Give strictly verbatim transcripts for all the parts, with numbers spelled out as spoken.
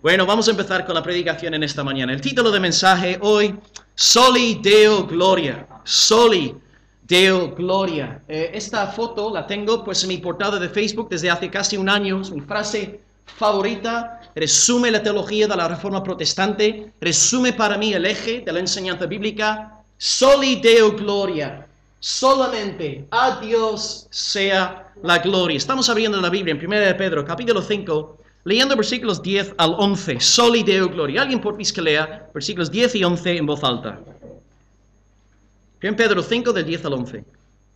Bueno, vamos a empezar con la predicación en esta mañana. El título de mensaje hoy, Soli Deo Gloria. Soli Deo Gloria. Eh, esta foto la tengo pues en mi portada de Facebook desde hace casi un año. Es mi frase favorita. Resume la teología de la Reforma Protestante. Resume para mí el eje de la enseñanza bíblica. Soli Deo Gloria. Solamente a Dios sea la gloria. Estamos abriendo la Biblia en primera de Pedro, capítulo cinco. Leyendo versículos diez al once, Soli Deo Gloria. Alguien por que lea versículos diez y once en voz alta. Bien, Pedro cinco, del diez al once.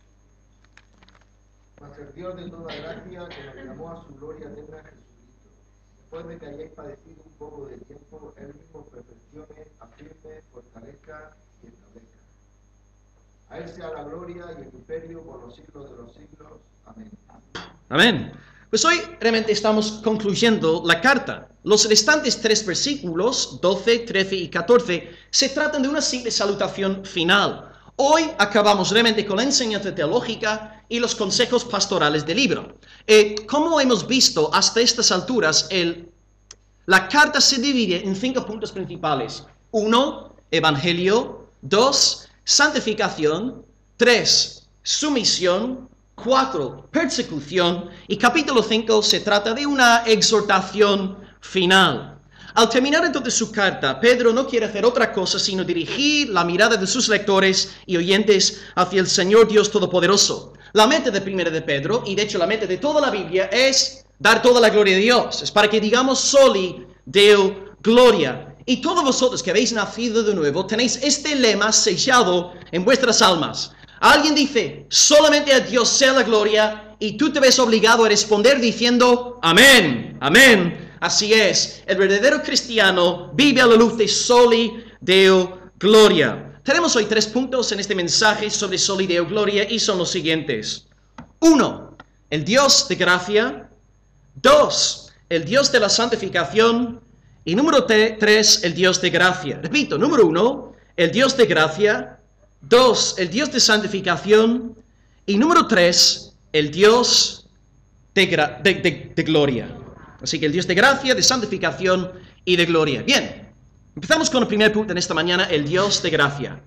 Mas el Dios de toda gracia, que nos llamó a su gloria eterna en Jesucristo, después de que hayáis padecido un poco de tiempo, Él mismo perfeccione, afirme, fortalezca y establezca. A Él sea la gloria y el imperio por los siglos de los siglos. Amén. Amén. Pues hoy realmente estamos concluyendo la carta. Los restantes tres versículos, doce, trece y catorce, se tratan de una simple salutación final. Hoy acabamos realmente con la enseñanza teológica y los consejos pastorales del libro. Eh, como hemos visto hasta estas alturas, el, la carta se divide en cinco puntos principales. Uno, evangelio. Dos, santificación. Tres, sumisión. Cuatro, persecución, y capítulo cinco se trata de una exhortación final. Al terminar entonces su carta, Pedro no quiere hacer otra cosa sino dirigir la mirada de sus lectores y oyentes hacia el Señor Dios Todopoderoso. La meta de primera de Pedro, y de hecho la meta de toda la Biblia, es dar toda la gloria a Dios. Es para que digamos Soli Deo Gloria. Y todos vosotros que habéis nacido de nuevo tenéis este lema sellado en vuestras almas. Alguien dice, solamente a Dios sea la gloria, y tú te ves obligado a responder diciendo, amén, amén. Así es, el verdadero cristiano vive a la luz de Soli Deo Gloria. Tenemos hoy tres puntos en este mensaje sobre Soli Deo Gloria, y son los siguientes. Uno, el Dios de gracia. Dos, el Dios de la santificación. Y número tres, el Dios de gracia. Repito, número uno, el Dios de gracia. Dos, el Dios de santificación. Y número tres, el Dios de, de, de, de gloria. Así que el Dios de gracia, de santificación y de gloria. Bien, empezamos con el primer punto en esta mañana, el Dios de gracia.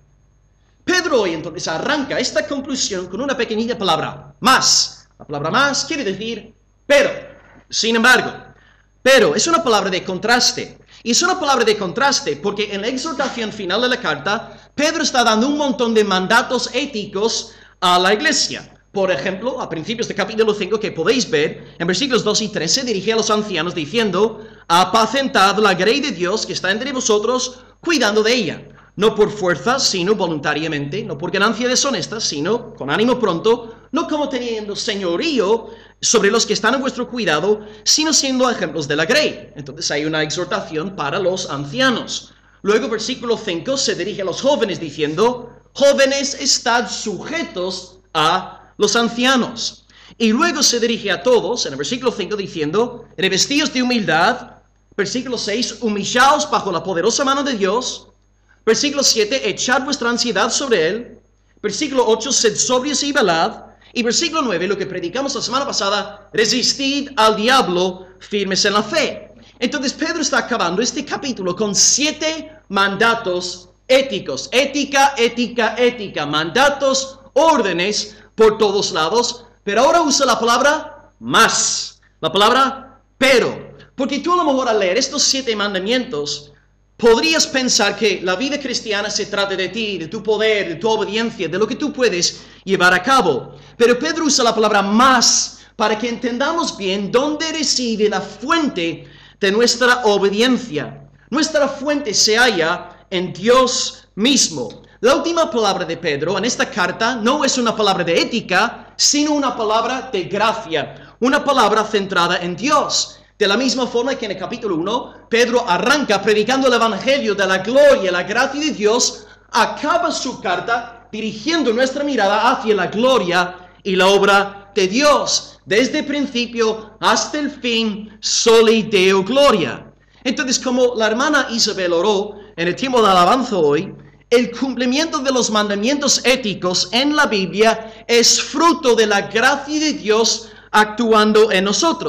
Pedro hoy entonces arranca esta conclusión con una pequeñita palabra, más. La palabra más quiere decir pero. Sin embargo, pero es una palabra de contraste. Y es una palabra de contraste porque en la exhortación final de la carta, Pedro está dando un montón de mandatos éticos a la iglesia. Por ejemplo, a principios de capítulo cinco, que podéis ver, en versículos dos y tres, se dirige a los ancianos diciendo, apacentad la grey de Dios que está entre vosotros, cuidando de ella. No por fuerza, sino voluntariamente, no por ganancia deshonesta, sino con ánimo pronto, no como teniendo señorío sobre los que están en vuestro cuidado, sino siendo ejemplos de la grey. Entonces hay una exhortación para los ancianos. Luego, versículo cinco, se dirige a los jóvenes diciendo, jóvenes, estad sujetos a los ancianos. Y luego se dirige a todos, en el versículo cinco, diciendo, revestíos de humildad. Versículo seis, humillaos bajo la poderosa mano de Dios. Versículo siete, echad vuestra ansiedad sobre él. Versículo ocho, sed sobrios y velad. Y versículo nueve, lo que predicamos la semana pasada, resistid al diablo firmes en la fe. Entonces Pedro está acabando este capítulo con siete mandatos éticos. Ética, ética, ética. Mandatos, órdenes por todos lados. Pero ahora usa la palabra más. La palabra pero. Porque tú a lo mejor al leer estos siete mandamientos, podrías pensar que la vida cristiana se trata de ti, de tu poder, de tu obediencia, de lo que tú puedes llevar a cabo. Pero Pedro usa la palabra más para que entendamos bien dónde reside la fuente de nuestra obediencia. Nuestra fuente se halla en Dios mismo. La última palabra de Pedro en esta carta no es una palabra de ética, sino una palabra de gracia, una palabra centrada en Dios. De la misma forma que en el capítulo uno, Pedro arranca predicando el evangelio de la gloria, la gracia de Dios, acaba su carta dirigiendo nuestra mirada hacia la gloria y la obra de Dios, desde el principio hasta el fin, Soli Deo Gloria. Entonces, como la hermana Isabel oró en el tiempo de alabanza hoy, el cumplimiento de los mandamientos éticos en la Biblia es fruto de la gracia de Dios actuando en nosotros.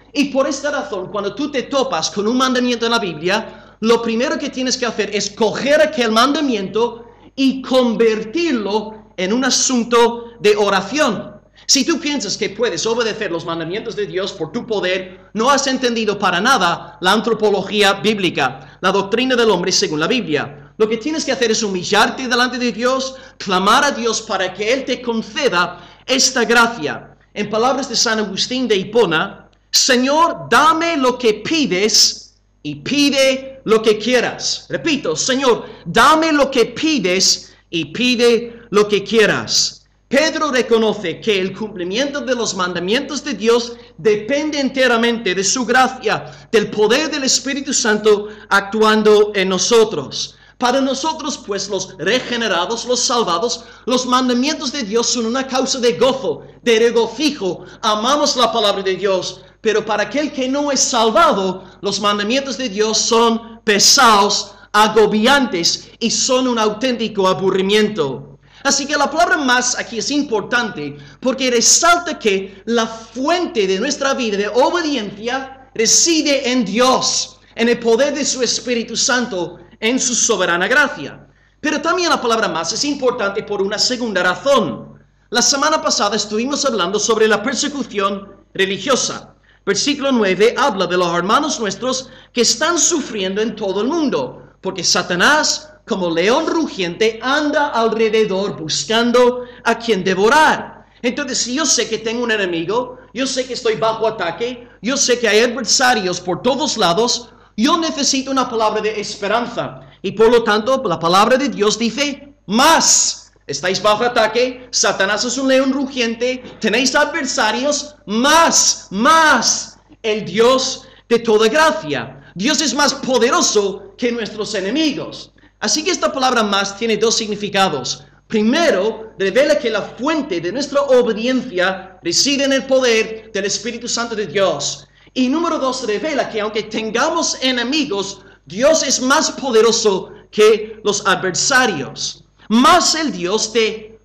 Y por esta razón, cuando tú te topas con un mandamiento en la Biblia, lo primero que tienes que hacer es coger aquel mandamiento y convertirlo en un asunto de oración. Si tú piensas que puedes obedecer los mandamientos de Dios por tu poder, no has entendido para nada la antropología bíblica, la doctrina del hombre según la Biblia. Lo que tienes que hacer es humillarte delante de Dios, clamar a Dios para que Él te conceda esta gracia. En palabras de San Agustín de Hipona, Señor, dame lo que pides y pide lo que quieras. Repito, Señor, dame lo que pides y pide lo que quieras. Pedro reconoce que el cumplimiento de los mandamientos de Dios depende enteramente de su gracia, del poder del Espíritu Santo actuando en nosotros. Para nosotros, pues, los regenerados, los salvados, los mandamientos de Dios son una causa de gozo, de regocijo. Amamos la palabra de Dios. Pero para aquel que no es salvado, los mandamientos de Dios son pesados, agobiantes y son un auténtico aburrimiento. Así que la palabra más aquí es importante porque resalta que la fuente de nuestra vida de obediencia reside en Dios, en el poder de su Espíritu Santo, en su soberana gracia. Pero también la palabra más es importante por una segunda razón. La semana pasada estuvimos hablando sobre la persecución religiosa. Versículo nueve habla de los hermanos nuestros que están sufriendo en todo el mundo, porque Satanás, como león rugiente, anda alrededor buscando a quien devorar. Entonces, si yo sé que tengo un enemigo, yo sé que estoy bajo ataque, yo sé que hay adversarios por todos lados, yo necesito una palabra de esperanza. Y por lo tanto, la palabra de Dios dice, más. Estáis bajo ataque, Satanás es un león rugiente, tenéis adversarios, más, más. El Dios de toda gracia. Dios es más poderoso que nuestros enemigos. Así que esta palabra más tiene dos significados. Primero, revela que la fuente de nuestra obediencia reside en el poder del Espíritu Santo de Dios. Y número dos, revela que aunque tengamos enemigos, Dios es más poderoso que los adversarios. Más el Dios de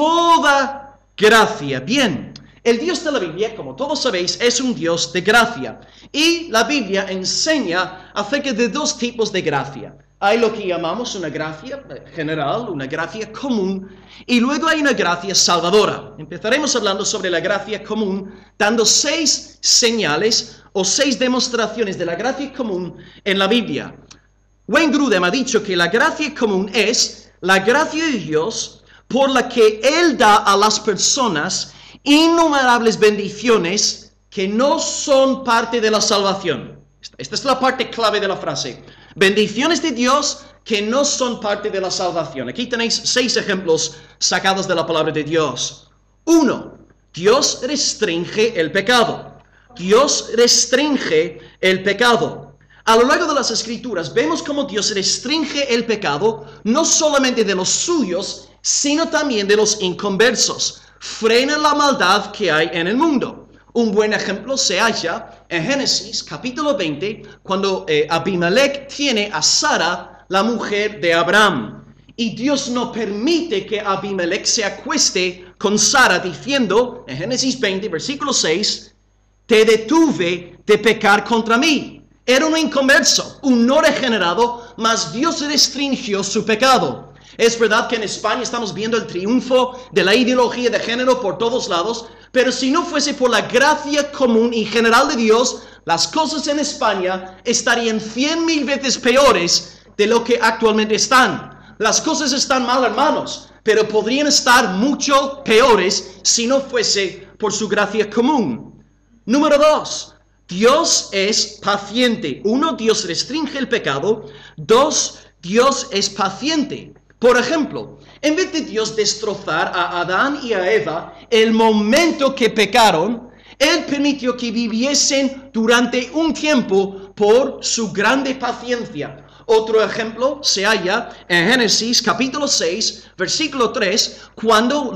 toda gracia. Bien, el Dios de la Biblia, como todos sabéis, es un Dios de gracia. Y la Biblia enseña acerca de dos tipos de gracia. Hay lo que llamamos una gracia general, una gracia común, y luego hay una gracia salvadora. Empezaremos hablando sobre la gracia común, dando seis señales o seis demostraciones de la gracia común en la Biblia. Wayne Grudem ha dicho que la gracia común es la gracia de Dios por la que Él da a las personas innumerables bendiciones que no son parte de la salvación. Esta es la parte clave de la frase. Bendiciones de Dios que no son parte de la salvación. Aquí tenéis seis ejemplos sacados de la palabra de Dios. Uno, Dios restringe el pecado. Dios restringe el pecado. A lo largo de las Escrituras vemos cómo Dios restringe el pecado no solamente de los suyos, sino también de los inconversos. Frena la maldad que hay en el mundo. Un buen ejemplo se halla en Génesis capítulo veinte, cuando eh, Abimelech tiene a Sara, la mujer de Abraham. Y Dios no permite que Abimelech se acueste con Sara, diciendo en Génesis veinte, versículo seis, te detuve de pecar contra mí. Era un inconverso, un no regenerado, mas Dios restringió su pecado. Es verdad que en España estamos viendo el triunfo de la ideología de género por todos lados, pero si no fuese por la gracia común y general de Dios, las cosas en España estarían cien mil veces peores de lo que actualmente están. Las cosas están mal, hermanos, pero podrían estar mucho peores si no fuese por su gracia común. Número dos. Dios es paciente. Uno, Dios restringe el pecado. Dos, Dios es paciente. Por ejemplo, en vez de Dios destrozar a Adán y a Eva el momento que pecaron, Él permitió que viviesen durante un tiempo por su grande paciencia. Otro ejemplo se halla en Génesis capítulo seis, versículo tres, cuando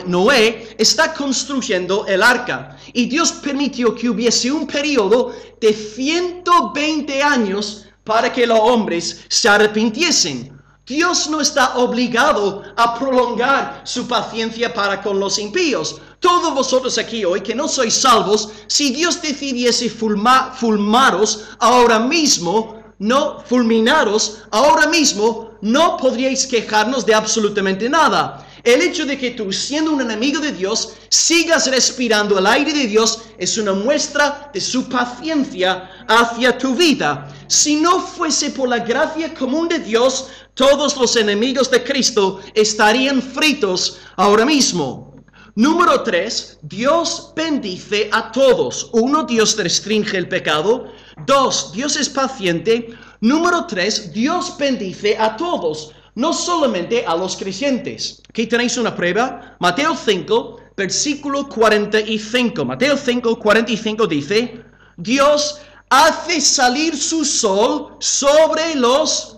Noé está construyendo el arca. Y Dios permitió que hubiese un periodo de ciento veinte años para que los hombres se arrepintiesen. Dios no está obligado a prolongar su paciencia para con los impíos. Todos vosotros aquí hoy que no sois salvos, si Dios decidiese fulma, fulmaros ahora mismo, no fulminaros ahora mismo, no podríais quejarnos de absolutamente nada. El hecho de que tú, siendo un enemigo de Dios, sigas respirando el aire de Dios es una muestra de su paciencia hacia tu vida. Si no fuese por la gracia común de Dios, todos los enemigos de Cristo estarían fritos ahora mismo. Número tres, Dios bendice a todos. Uno, Dios restringe el pecado. Dos, Dios es paciente. Número tres, Dios bendice a todos, no solamente a los creyentes. Aquí tenéis una prueba. Mateo cinco, versículo cuarenta y cinco. Mateo cinco, cuarenta y cinco dice, Dios hace salir su sol sobre los...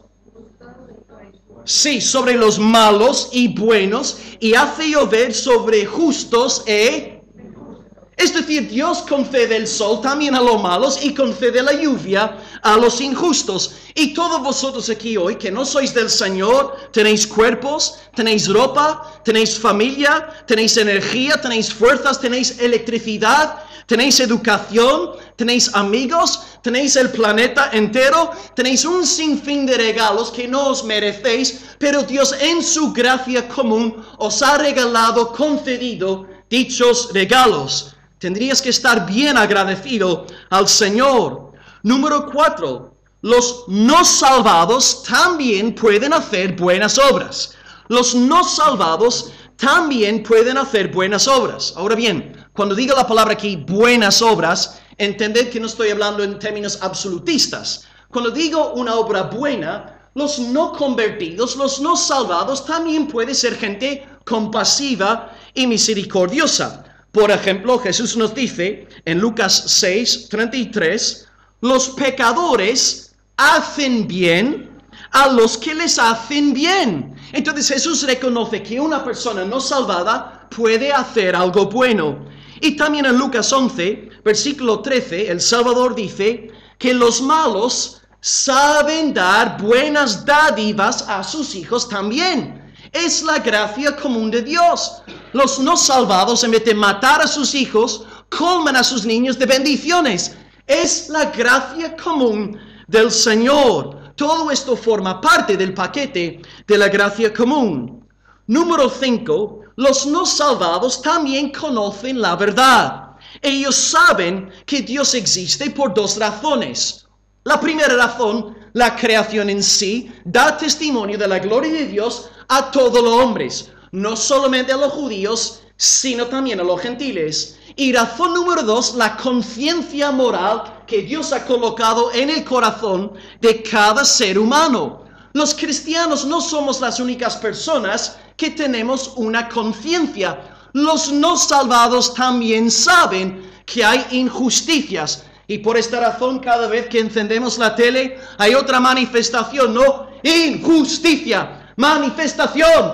Sí, sobre los malos y buenos, y hace llover sobre justos e... Es decir, Dios concede el sol también a los malos y concede la lluvia a los injustos. Y todos vosotros aquí hoy que no sois del Señor, tenéis cuerpos, tenéis ropa, tenéis familia, tenéis energía, tenéis fuerzas, tenéis electricidad, tenéis educación, tenéis amigos, tenéis el planeta entero, tenéis un sinfín de regalos que no os merecéis, pero Dios en su gracia común os ha regalado, concedido dichos regalos. Tendrías que estar bien agradecido al Señor. Número cuatro. Los no salvados también pueden hacer buenas obras. Los no salvados también pueden hacer buenas obras. Ahora bien, cuando digo la palabra aquí, buenas obras, entended que no estoy hablando en términos absolutistas. Cuando digo una obra buena, los no convertidos, los no salvados, también puede ser gente compasiva y misericordiosa. Por ejemplo, Jesús nos dice en Lucas seis, treinta y tres, los pecadores hacen bien a los que les hacen bien. Entonces Jesús reconoce que una persona no salvada puede hacer algo bueno. Y también en Lucas once, versículo trece, el Salvador dice que los malos saben dar buenas dádivas a sus hijos también. Es la gracia común de Dios. Los no salvados, en vez de matar a sus hijos, colman a sus niños de bendiciones. Es la gracia común del Señor. Todo esto forma parte del paquete de la gracia común. Número cinco. Los no salvados también conocen la verdad. Ellos saben que Dios existe por dos razones. La primera razón, la creación en sí, da testimonio de la gloria de Dios a todos los hombres, no solamente a los judíos, sino también a los gentiles. Y razón número dos, la conciencia moral que Dios ha colocado en el corazón de cada ser humano. Los cristianos no somos las únicas personas que tenemos una conciencia. Los no salvados también saben que hay injusticias. Y por esta razón, cada vez que encendemos la tele, hay otra manifestación, ¿no? Injusticia, manifestación,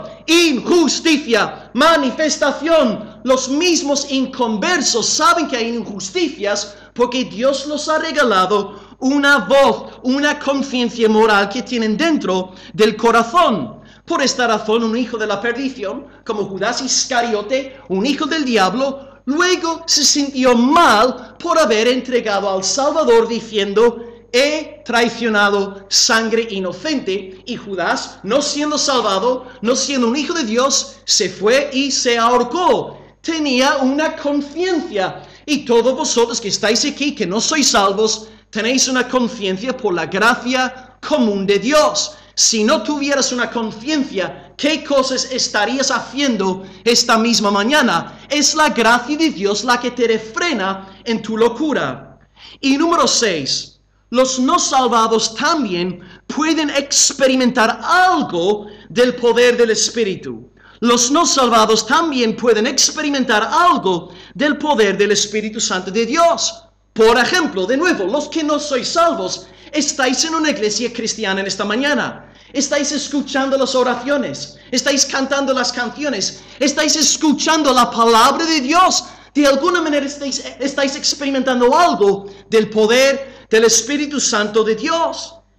injusticia, manifestación. Los mismos inconversos saben que hay injusticias porque Dios los ha regalado una voz, una conciencia moral que tienen dentro del corazón. Por esta razón, un hijo de la perdición, como Judas Iscariote, un hijo del diablo, luego se sintió mal por haber entregado al Salvador diciendo, he traicionado sangre inocente. Y Judas, no siendo salvado, no siendo un hijo de Dios, se fue y se ahorcó. Tenía una conciencia. Y todos vosotros que estáis aquí, que no sois salvos, tenéis una conciencia por la gracia común de Dios. Si no tuvieras una conciencia, ¿qué cosas estarías haciendo esta misma mañana? Es la gracia de Dios la que te refrena en tu locura. Y número seis, los no salvados también pueden experimentar algo del poder del Espíritu. Los no salvados también pueden experimentar algo del poder del Espíritu Santo de Dios. Por ejemplo, de nuevo, los que no sois salvos, estáis en una iglesia cristiana en esta mañana. Estáis escuchando las oraciones. Estáis cantando las canciones. Estáis escuchando la palabra de Dios. De alguna manera estáis, estáis experimentando algo del poder del Espíritu Santo de Dios.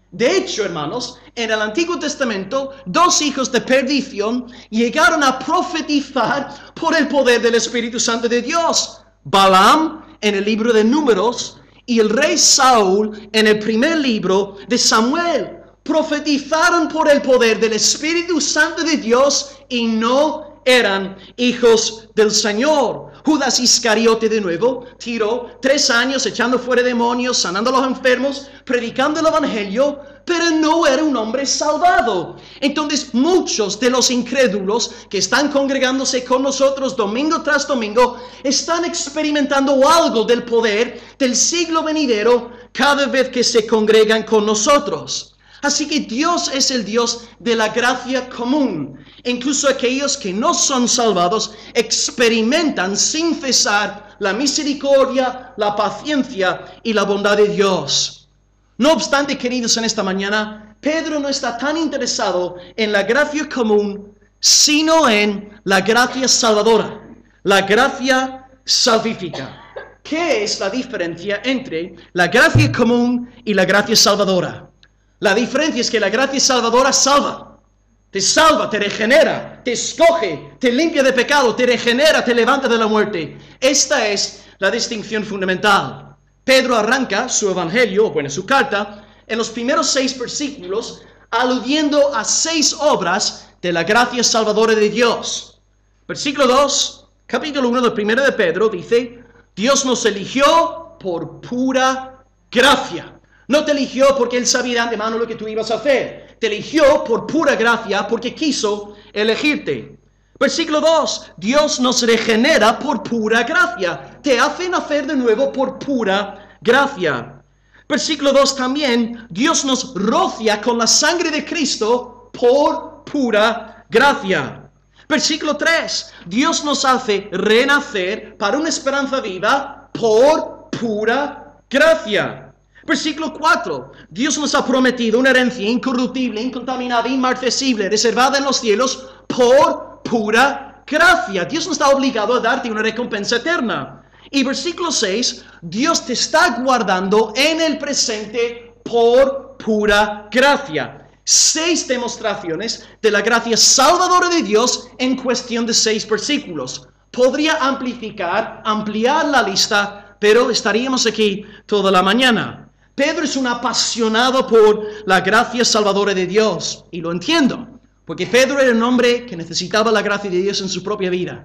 De hecho, hermanos, en el Antiguo Testamento, dos hijos de perdición llegaron a profetizar por el poder del Espíritu Santo de Dios. Balaam, en el libro de Números, y el rey Saúl, en el primer libro de Samuel. Profetizaron por el poder del Espíritu Santo de Dios y no eran hijos del Señor. Judas Iscariote de nuevo tiró tres años echando fuera demonios, sanando a los enfermos, predicando el Evangelio, pero no era un hombre salvado. Entonces muchos de los incrédulos que están congregándose con nosotros domingo tras domingo están experimentando algo del poder del siglo venidero cada vez que se congregan con nosotros. Así que Dios es el Dios de la gracia común. Incluso aquellos que no son salvados experimentan sin cesar la misericordia, la paciencia y la bondad de Dios. No obstante, queridos, en esta mañana, Pedro no está tan interesado en la gracia común, sino en la gracia salvadora, la gracia salvífica. ¿Qué es la diferencia entre la gracia común y la gracia salvadora? La diferencia es que la gracia salvadora salva. Te salva, te regenera, te escoge, te limpia de pecado, te regenera, te levanta de la muerte. Esta es la distinción fundamental. Pedro arranca su evangelio, bueno, su carta, en los primeros seis versículos, aludiendo a seis obras de la gracia salvadora de Dios. Versículo dos, capítulo uno del primero de Pedro, dice: Dios nos eligió por pura gracia. No te eligió porque Él sabía de antemano lo que tú ibas a hacer. Te eligió por pura gracia porque quiso elegirte. Versículo dos. Dios nos regenera por pura gracia. Te hace nacer de nuevo por pura gracia. Versículo dos también. Dios nos rocía con la sangre de Cristo por pura gracia. Versículo tres. Dios nos hace renacer para una esperanza viva por pura gracia. Versículo cuatro. Dios nos ha prometido una herencia incorruptible, incontaminada, inmarcesible, reservada en los cielos por pura gracia. Dios no está obligado a darte una recompensa eterna. Y versículo seis. Dios te está guardando en el presente por pura gracia. Seis demostraciones de la gracia salvadora de Dios en cuestión de seis versículos. Podría amplificar, ampliar la lista, pero estaríamos aquí toda la mañana. Pedro es un apasionado por la gracia salvadora de Dios, y lo entiendo, porque Pedro era un hombre que necesitaba la gracia de Dios en su propia vida.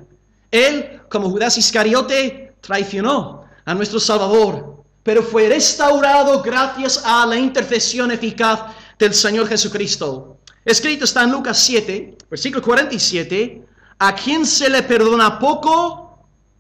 Él, como Judas Iscariote, traicionó a nuestro Salvador, pero fue restaurado gracias a la intercesión eficaz del Señor Jesucristo. Escrito está en Lucas siete, versículo cuarenta y siete, a quien se le perdona poco,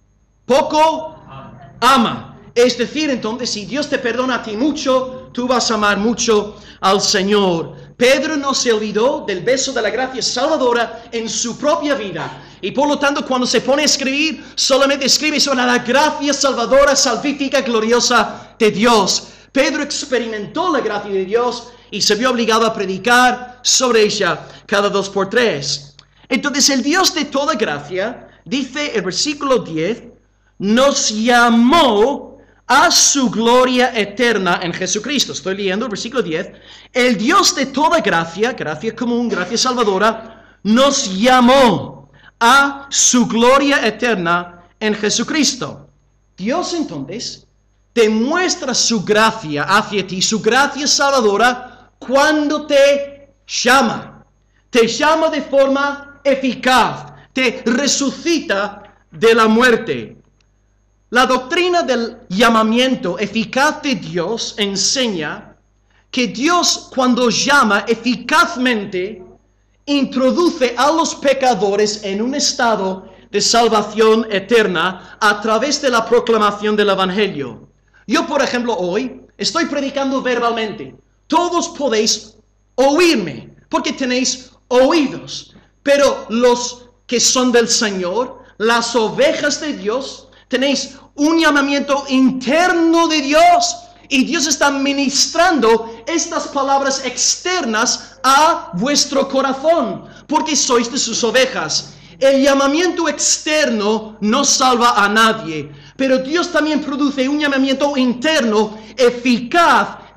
poco ama. Es decir, entonces, si Dios te perdona a ti mucho, tú vas a amar mucho al Señor. Pedro no se olvidó del beso de la gracia salvadora en su propia vida. Y por lo tanto, cuando se pone a escribir, solamente escribe sobre la gracia salvadora, salvífica, gloriosa de Dios. Pedro experimentó la gracia de Dios y se vio obligado a predicar sobre ella cada dos por tres. Entonces, el Dios de toda gracia, dice el versículo diez, nos llamó a su gloria eterna en Jesucristo. Estoy leyendo el versículo diez. El Dios de toda gracia, gracia común, gracia salvadora, nos llamó a su gloria eterna en Jesucristo. Dios entonces demuestra su gracia hacia ti, su gracia salvadora, cuando te llama. Te llama de forma eficaz, te resucita de la muerte. La doctrina del llamamiento eficaz de Dios enseña que Dios, cuando llama eficazmente, introduce a los pecadores en un estado de salvación eterna a través de la proclamación del Evangelio. Yo, por ejemplo, hoy estoy predicando verbalmente. Todos podéis oírme porque tenéis oídos. Pero los que son del Señor, las ovejas de Dios, tenéis un llamamiento interno de Dios. Y Dios está ministrando estas palabras externas a vuestro corazón, porque sois de sus ovejas. El llamamiento externo no salva a nadie, pero Dios también produce un llamamiento interno eficaz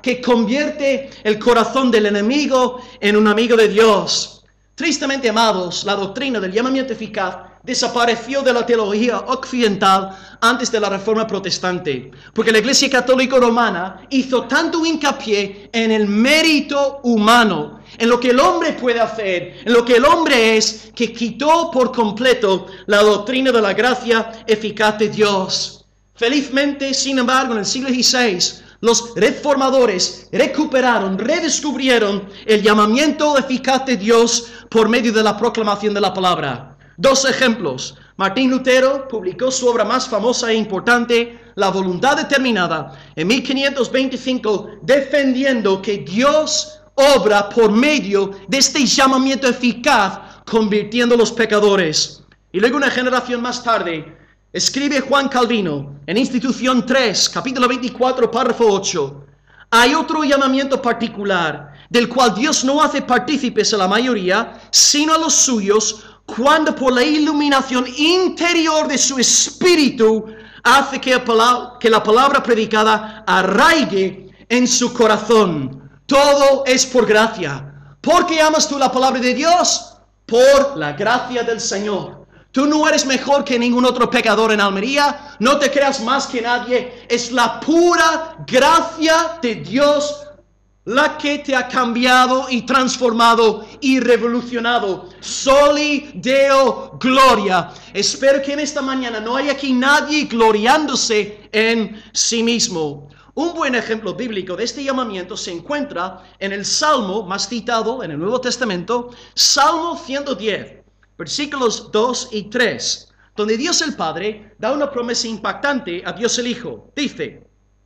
que convierte el corazón del enemigo en un amigo de Dios. Tristemente, amados, la doctrina del llamamiento eficaz desapareció de la teología occidental antes de la Reforma Protestante, porque la Iglesia Católica Romana hizo tanto hincapié en el mérito humano, en lo que el hombre puede hacer, en lo que el hombre es, que quitó por completo la doctrina de la gracia eficaz de Dios. Felizmente, sin embargo, en el siglo dieciséis, los reformadores recuperaron, redescubrieron el llamamiento eficaz de Dios por medio de la proclamación de la palabra. Dos ejemplos. Martín Lutero publicó su obra más famosa e importante, La Voluntad Determinada, en mil quinientos veinticinco, defendiendo que Dios obra por medio de este llamamiento eficaz, convirtiendo a los pecadores. Y luego, una generación más tarde, escribe Juan Calvino en Institución tres, capítulo veinticuatro, párrafo ocho. Hay otro llamamiento particular, del cual Dios no hace partícipes a la mayoría, sino a los suyos, cuando por la iluminación interior de su espíritu hace que la palabra, que la palabra predicada arraigue en su corazón. Todo es por gracia. ¿Por qué amas tú la palabra de Dios? Por la gracia del Señor. Tú no eres mejor que ningún otro pecador en Almería. No te creas más que nadie. Es la pura gracia de Dios la que te ha cambiado y transformado y revolucionado. Soli Deo Gloria. Espero que en esta mañana no haya aquí nadie gloriándose en sí mismo. Un buen ejemplo bíblico de este llamamiento se encuentra en el Salmo más citado en el Nuevo Testamento, Salmo ciento diez, versículos dos y tres, donde Dios el Padre da una promesa impactante a Dios el Hijo. Dice,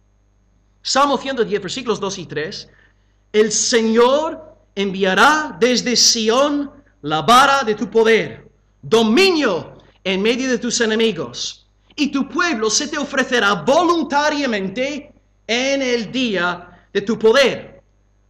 Salmo ciento diez, versículos dos y tres, el Señor enviará desde Sión la vara de tu poder, dominio en medio de tus enemigos, y tu pueblo se te ofrecerá voluntariamente en el día de tu poder.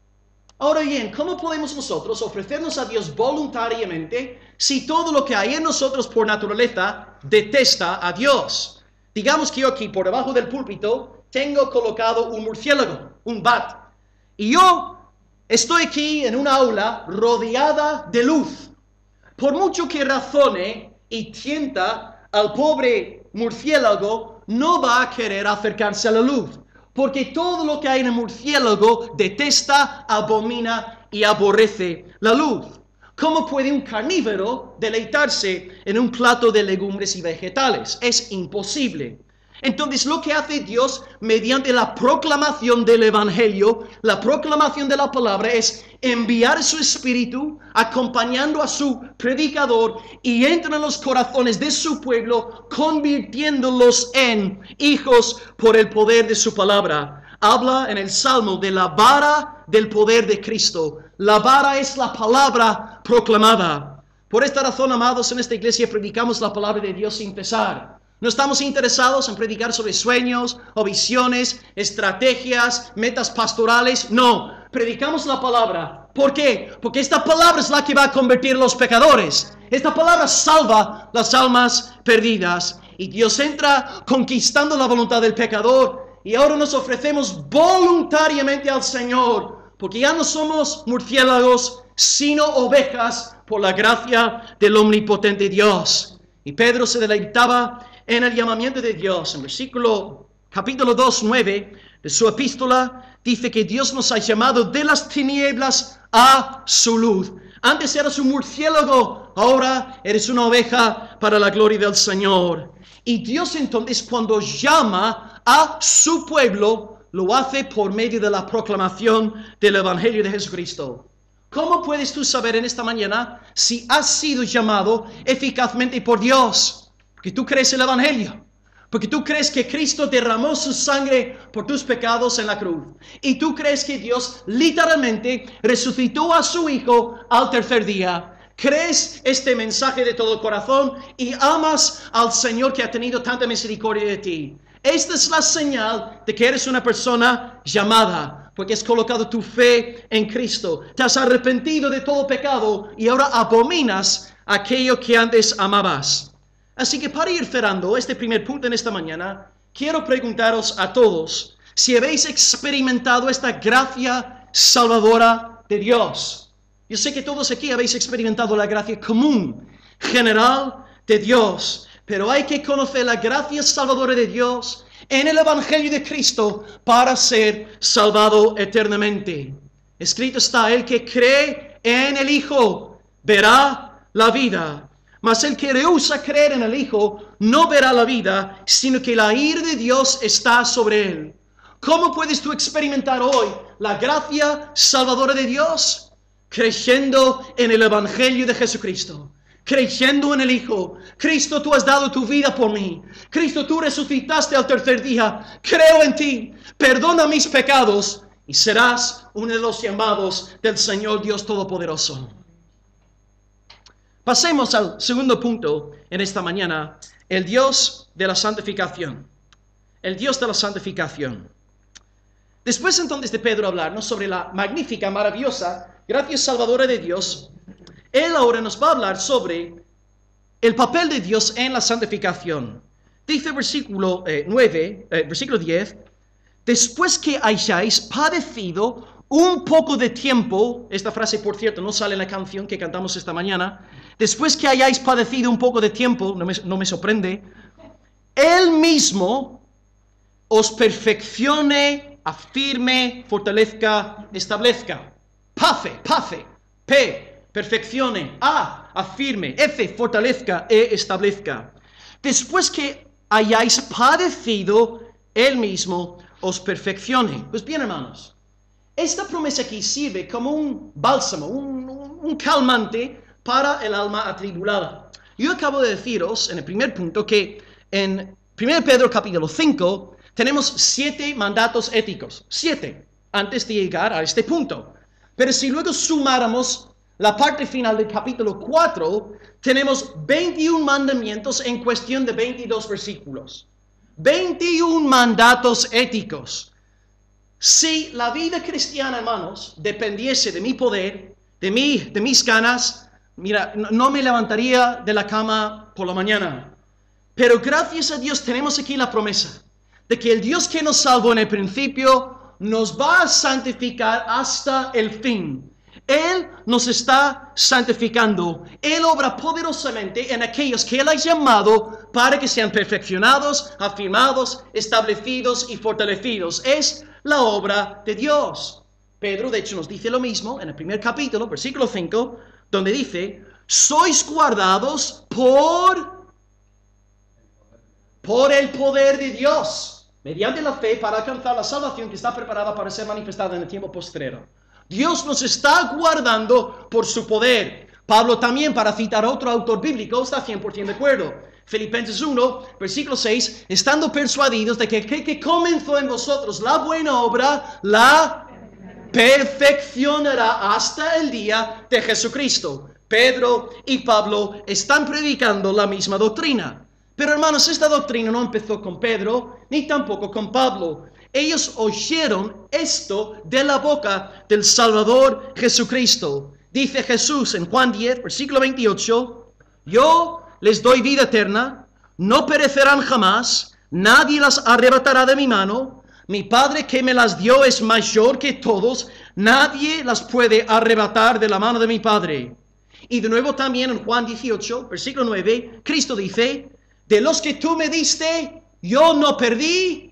Ahora bien, ¿cómo podemos nosotros ofrecernos a Dios voluntariamente si todo lo que hay en nosotros por naturaleza detesta a Dios? Digamos que yo aquí por debajo del púlpito tengo colocado un murciélago, un bat. Y yo estoy aquí en una aula rodeada de luz. Por mucho que razone y tienta al pobre murciélago, no va a querer acercarse a la luz. Porque todo lo que hay en el murciélago detesta, abomina y aborrece la luz. ¿Cómo puede un carnívoro deleitarse en un plato de legumbres y vegetales? Es imposible. Entonces, lo que hace Dios mediante la proclamación del Evangelio, la proclamación de la palabra, es enviar su Espíritu acompañando a su predicador y entra en los corazones de su pueblo, convirtiéndolos en hijos por el poder de su palabra. Habla en el Salmo de la vara del poder de Cristo. La vara es la palabra proclamada. Por esta razón, amados, en esta iglesia predicamos la palabra de Dios sin cesar. No estamos interesados en predicar sobre sueños o visiones, estrategias, metas pastorales. No, predicamos la palabra. ¿Por qué? Porque esta palabra es la que va a convertir a los pecadores. Esta palabra salva las almas perdidas. Y Dios entra conquistando la voluntad del pecador. Y ahora nos ofrecemos voluntariamente al Señor. Porque ya no somos murciélagos, sino ovejas por la gracia del omnipotente Dios. Y Pedro se deleitaba en el llamamiento de Dios. En versículo, capítulo dos, nueve de su epístola, dice que Dios nos ha llamado de las tinieblas a su luz. Antes eras un murciélago, ahora eres una oveja para la gloria del Señor. Y Dios entonces, cuando llama a su pueblo, lo hace por medio de la proclamación del Evangelio de Jesucristo. ¿Cómo puedes tú saber en esta mañana si has sido llamado eficazmente por Dios? Porque tú crees el Evangelio. Porque tú crees que Cristo derramó su sangre por tus pecados en la cruz. Y tú crees que Dios literalmente resucitó a su Hijo al tercer día. Crees este mensaje de todo corazón y amas al Señor que ha tenido tanta misericordia de ti. Esta es la señal de que eres una persona llamada. Porque has colocado tu fe en Cristo. Te has arrepentido de todo pecado y ahora abominas aquello que antes amabas. Así que para ir cerrando este primer punto en esta mañana, quiero preguntaros a todos si habéis experimentado esta gracia salvadora de Dios. Yo sé que todos aquí habéis experimentado la gracia común, general de Dios, pero hay que conocer la gracia salvadora de Dios en el Evangelio de Cristo para ser salvado eternamente. Escrito está, el que cree en el Hijo verá la vida, mas el que rehúsa creer en el Hijo no verá la vida, sino que la ira de Dios está sobre él. ¿Cómo puedes tú experimentar hoy la gracia salvadora de Dios? Creyendo en el Evangelio de Jesucristo, creyendo en el Hijo. Cristo, tú has dado tu vida por mí. Cristo, tú resucitaste al tercer día. Creo en ti. Perdona mis pecados y serás uno de los llamados del Señor Dios Todopoderoso. Pasemos al segundo punto en esta mañana. El Dios de la santificación. El Dios de la santificación. Después entonces de Pedro hablarnos sobre la magnífica, maravillosa gracia salvadora de Dios, él ahora nos va a hablar sobre el papel de Dios en la santificación. Dice versículo eh, nueve, eh, versículo diez, después que hayáis padecido un poco de tiempo, esta frase por cierto no sale en la canción que cantamos esta mañana, después que hayáis padecido un poco de tiempo, no me, no me sorprende, él mismo os perfeccione, afirme, fortalezca, establezca. Pace, pace, P, perfeccione, A, afirme, F, fortalezca e establezca. Después que hayáis padecido, él mismo os perfeccione. Pues bien, hermanos, esta promesa aquí sirve como un bálsamo, un, un, un calmante para el alma atribulada. Yo acabo de deciros en el primer punto que en primero Pedro capítulo cinco tenemos siete mandatos éticos, siete, antes de llegar a este punto. Pero si luego sumáramos la parte final del capítulo cuatro, tenemos veintiún mandamientos en cuestión de veintidós versículos. veintiún mandatos éticos. Si la vida cristiana, hermanos, dependiese de mi poder, de, mí, de mis ganas, mira, no me levantaría de la cama por la mañana. Pero gracias a Dios tenemos aquí la promesa de que el Dios que nos salvó en el principio nos va a santificar hasta el fin. Él nos está santificando. Él obra poderosamente en aquellos que Él ha llamado para que sean perfeccionados, afirmados, establecidos y fortalecidos. Es la obra de Dios. Pedro, de hecho, nos dice lo mismo en el primer capítulo, versículo cinco, donde dice, sois guardados por, por el poder de Dios, mediante la fe para alcanzar la salvación que está preparada para ser manifestada en el tiempo postrero. Dios nos está guardando por su poder. Pablo también, para citar a otro autor bíblico, está cien por ciento de acuerdo. Filipenses uno, versículo seis, estando persuadidos de que el que comenzó en vosotros la buena obra, la perfeccionará hasta el día de Jesucristo. Pedro y Pablo están predicando la misma doctrina. Pero hermanos, esta doctrina no empezó con Pedro, ni tampoco con Pablo. Ellos oyeron esto de la boca del Salvador Jesucristo. Dice Jesús en Juan diez, versículo veintiocho, yo les doy vida eterna, no perecerán jamás, nadie las arrebatará de mi mano. Mi Padre que me las dio es mayor que todos, nadie las puede arrebatar de la mano de mi Padre. Y de nuevo también en Juan dieciocho, versículo nueve, Cristo dice, de los que tú me diste, yo no perdí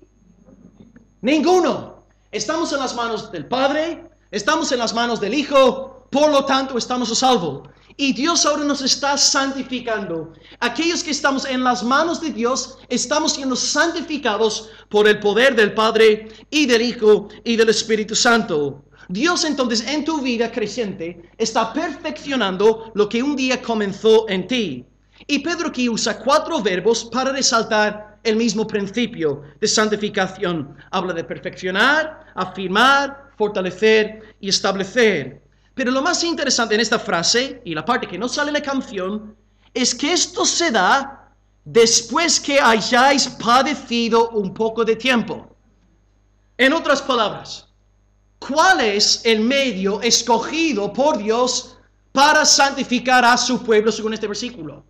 ninguno. Estamos en las manos del Padre, estamos en las manos del Hijo, por lo tanto estamos a salvo. Y Dios ahora nos está santificando. Aquellos que estamos en las manos de Dios, estamos siendo santificados por el poder del Padre y del Hijo y del Espíritu Santo. Dios entonces en tu vida creciente está perfeccionando lo que un día comenzó en ti. Y Pedro aquí usa cuatro verbos para resaltar el mismo principio de santificación. Habla de perfeccionar, afirmar, fortalecer y establecer. Pero lo más interesante en esta frase, y la parte que no sale en la canción, es que esto se da después que hayáis padecido un poco de tiempo. En otras palabras, ¿cuál es el medio escogido por Dios para santificar a su pueblo según este versículo?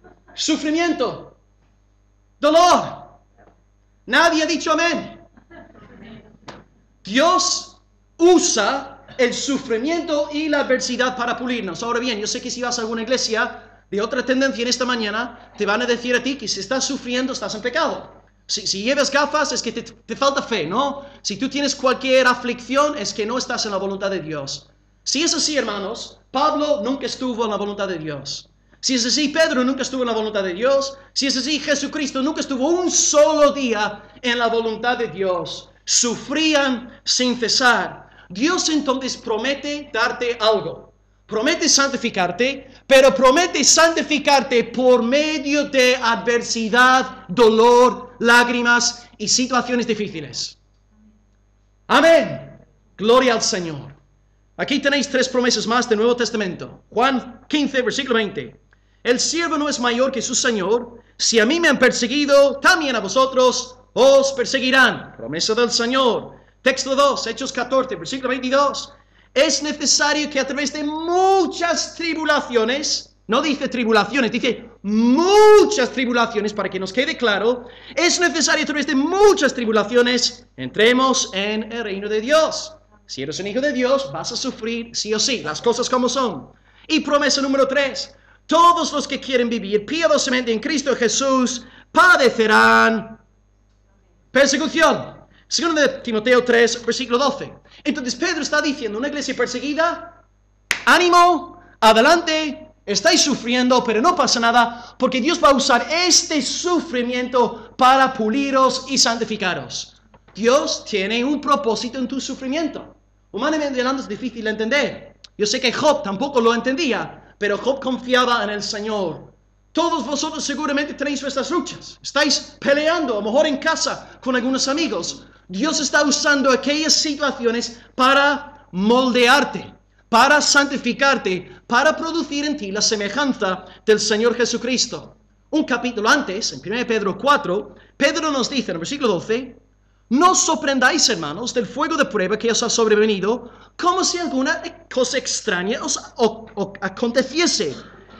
Sufrimiento, dolor. Nadie ha dicho amén. Dios usa el sufrimiento y la adversidad para pulirnos. Ahora bien, yo sé que si vas a alguna iglesia de otra tendencia en esta mañana, te van a decir a ti que si estás sufriendo, estás en pecado. Si, si llevas gafas, es que te, te falta fe, ¿no? Si tú tienes cualquier aflicción, es que no estás en la voluntad de Dios. Si es así, hermanos, Pablo nunca estuvo en la voluntad de Dios. Si es así, Pedro nunca estuvo en la voluntad de Dios. Si es así, Jesucristo nunca estuvo un solo día en la voluntad de Dios. Sufrían sin cesar. Dios entonces promete darte algo. Promete santificarte, pero promete santificarte por medio de adversidad, dolor, lágrimas y situaciones difíciles. Amén. Gloria al Señor. Aquí tenéis tres promesas más del Nuevo Testamento. Juan quince, versículo veinte. El siervo no es mayor que su Señor. Si a mí me han perseguido, también a vosotros os perseguirán. Promesa del Señor. Texto dos, Hechos catorce, versículo veintidós. Es necesario que a través de muchas tribulaciones, no dice tribulaciones, dice muchas tribulaciones, para que nos quede claro, es necesario a través de muchas tribulaciones entremos en el reino de Dios. Si eres un hijo de Dios, vas a sufrir sí o sí, las cosas como son. Y promesa número tres, todos los que quieren vivir piadosamente en Cristo Jesús padecerán persecución. Segundo de Timoteo tres, versículo doce. Entonces Pedro está diciendo, una iglesia perseguida, ánimo, adelante, estáis sufriendo, pero no pasa nada, porque Dios va a usar este sufrimiento para puliros y santificaros. Dios tiene un propósito en tu sufrimiento. Humanamente hablando es difícil de entender. Yo sé que Job tampoco lo entendía, pero Job confiaba en el Señor. Todos vosotros seguramente tenéis vuestras luchas. Estáis peleando, a lo mejor en casa, con algunos amigos. Dios está usando aquellas situaciones para moldearte, para santificarte, para producir en ti la semejanza del Señor Jesucristo. Un capítulo antes, en primera Pedro cuatro, Pedro nos dice en el versículo doce, no os sorprendáis, hermanos, del fuego de prueba que os ha sobrevenido, como si alguna cosa extraña os o, o, aconteciese,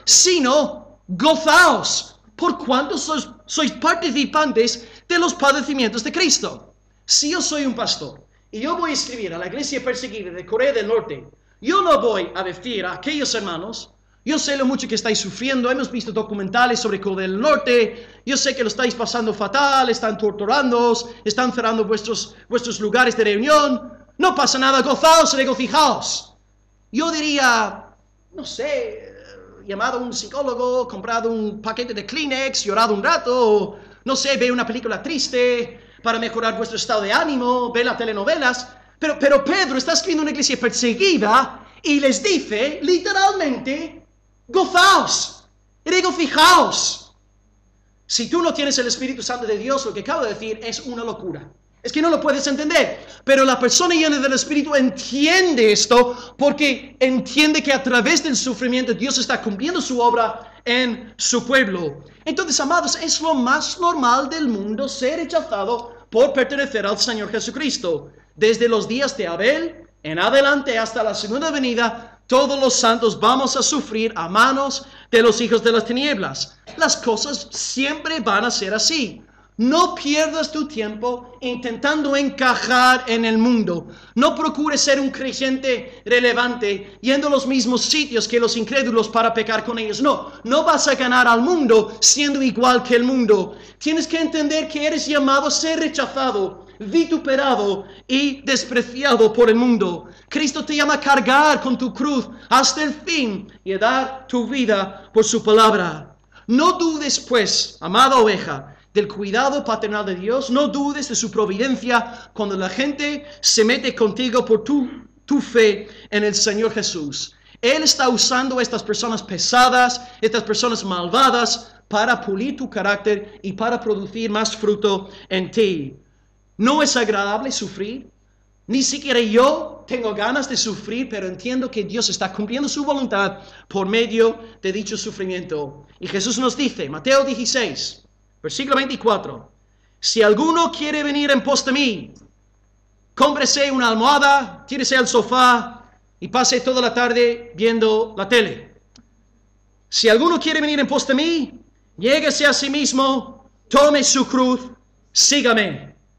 sino gozaos, por cuanto sois, sois participantes de los padecimientos de Cristo. Si yo soy un pastor y yo voy a escribir a la iglesia perseguida de Corea del Norte, yo no voy a decir a aquellos hermanos, yo sé lo mucho que estáis sufriendo, hemos visto documentales sobre Corea del Norte, yo sé que lo estáis pasando fatal, están torturándoos, están cerrando vuestros, vuestros lugares de reunión, no pasa nada, gozaos, regocijaos. Yo diría, no sé, llamado a un psicólogo, comprado un paquete de Kleenex, llorado un rato, no sé, ve una película triste para mejorar vuestro estado de ánimo, ve las telenovelas. Pero, pero Pedro está escribiendo una iglesia perseguida y les dice, literalmente, gozaos, regocijaos. Si tú no tienes el Espíritu Santo de Dios, lo que acabo de decir es una locura. Es que no lo puedes entender. Pero la persona llena del Espíritu entiende esto porque entiende que a través del sufrimiento Dios está cumpliendo su obra en su pueblo. Entonces, amados, es lo más normal del mundo ser rechazado por pertenecer al Señor Jesucristo. Desde los días de Abel en adelante hasta la segunda venida, todos los santos vamos a sufrir a manos de los hijos de las tinieblas. Las cosas siempre van a ser así. No pierdas tu tiempo intentando encajar en el mundo. No procures ser un creyente relevante yendo a los mismos sitios que los incrédulos para pecar con ellos. No, no vas a ganar al mundo siendo igual que el mundo. Tienes que entender que eres llamado a ser rechazado, vituperado y despreciado por el mundo. Cristo te llama a cargar con tu cruz hasta el fin y a dar tu vida por su palabra. No dudes, pues, amada oveja, del cuidado paternal de Dios. No dudes de su providencia cuando la gente se mete contigo por tu, tu fe en el Señor Jesús. Él está usando a estas personas pesadas, estas personas malvadas, para pulir tu carácter y para producir más fruto en ti. No es agradable sufrir. Ni siquiera yo tengo ganas de sufrir, pero entiendo que Dios está cumpliendo su voluntad por medio de dicho sufrimiento. Y Jesús nos dice, Mateo dieciséis, versículo veinticuatro, si alguno quiere venir en pos de mí, cómprese una almohada, tírese al sofá y pase toda la tarde viendo la tele. Si alguno quiere venir en pos de mí, lléguese a sí mismo, tome su cruz, sígame.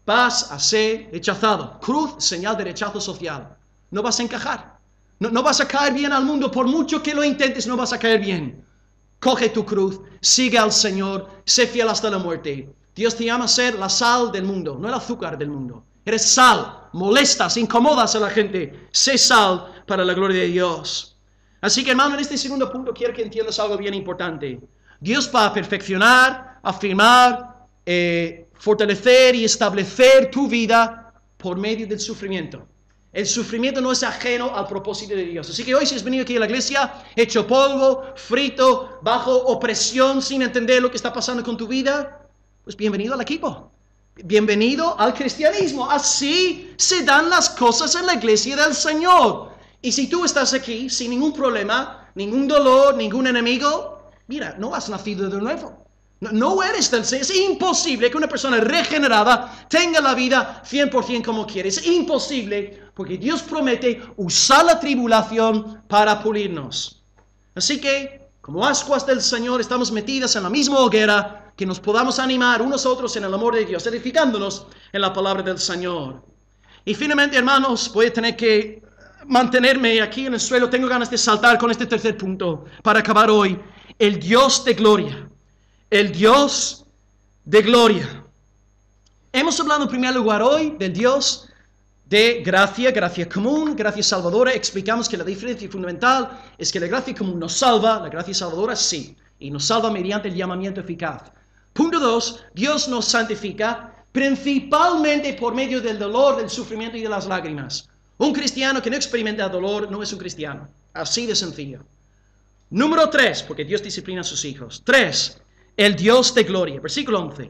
vas a ser rechazado. Cruz, señal de rechazo social. No vas a encajar. No, no vas a caer bien al mundo. Por mucho que lo intentes, no vas a caer bien. Coge tu cruz, sigue al Señor, sé fiel hasta la muerte. Dios te llama a ser la sal del mundo, no el azúcar del mundo. Eres sal, molestas, incomodas a la gente. Sé sal para la gloria de Dios. Así que, hermano, en este segundo punto quiero que entiendas algo bien importante. Dios va a perfeccionar, afirmar, eh, fortalecer y establecer tu vida por medio del sufrimiento. El sufrimiento no es ajeno al propósito de Dios. Así que hoy, si has venido aquí a la iglesia hecho polvo, frito, bajo opresión, sin entender lo que está pasando con tu vida, pues bienvenido al equipo. Bienvenido al cristianismo. Así se dan las cosas en la iglesia del Señor. Y si tú estás aquí sin ningún problema, ningún dolor, ningún enemigo, mira, no has nacido de nuevo. No, no eres del ser. Es imposible que una persona regenerada tenga la vida cien por ciento como quiere. Es imposible porque Dios promete usar la tribulación para pulirnos. Así que, como ascuas del Señor, estamos metidas en la misma hoguera, que nos podamos animar unos a otros en el amor de Dios, edificándonos en la palabra del Señor. Y finalmente, hermanos, voy a tener que mantenerme aquí en el suelo. Tengo ganas de saltar con este tercer punto para acabar hoy. El Dios de gloria. El Dios de gloria. Hemos hablado en primer lugar hoy del Dios de gracia, gracia común, gracia salvadora. Explicamos que la diferencia fundamental es que la gracia común nos salva, la gracia salvadora sí, y nos salva mediante el llamamiento eficaz. Punto dos, Dios nos santifica principalmente por medio del dolor, del sufrimiento y de las lágrimas. Un cristiano que no experimenta dolor no es un cristiano, así de sencillo. Número tres, porque Dios disciplina a sus hijos. Tres, el Dios de gloria. Versículo once.